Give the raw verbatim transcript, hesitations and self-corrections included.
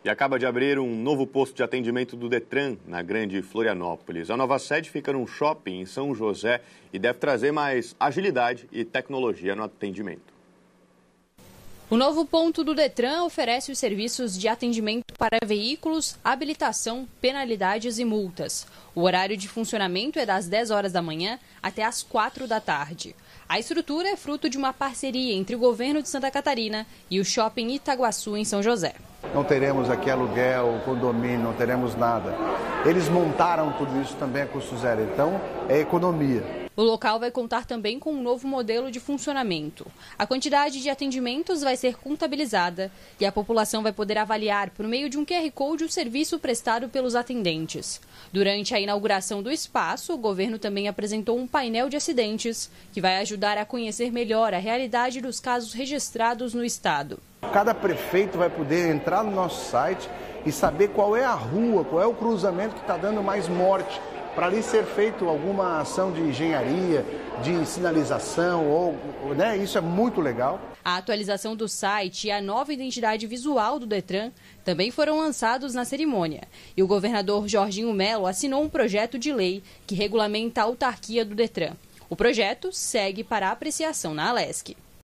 E acaba de abrir um novo posto de atendimento do Detran, na Grande Florianópolis. A nova sede fica num shopping em São José e deve trazer mais agilidade e tecnologia no atendimento. O novo ponto do Detran oferece os serviços de atendimento para veículos, habilitação, penalidades e multas. O horário de funcionamento é das dez horas da manhã até as quatro da tarde. A estrutura é fruto de uma parceria entre o governo de Santa Catarina e o Shopping Itaguaçu, em São José. Não teremos aqui aluguel, condomínio, não teremos nada. Eles montaram tudo isso também a custo zero, então é economia. O local vai contar também com um novo modelo de funcionamento. A quantidade de atendimentos vai ser contabilizada e a população vai poder avaliar, por meio de um Q R Code, o serviço prestado pelos atendentes. Durante a inauguração do espaço, o governo também apresentou um painel de acidentes que vai ajudar a conhecer melhor a realidade dos casos registrados no estado. Cada prefeito vai poder entrar no nosso site e saber qual é a rua, qual é o cruzamento que está dando mais morte, para ali ser feito alguma ação de engenharia, de sinalização, ou, né? Isso é muito legal. A atualização do site e a nova identidade visual do Detran também foram lançados na cerimônia. E o governador Jorginho Melo assinou um projeto de lei que regulamenta a autarquia do Detran. O projeto segue para apreciação na Alesc.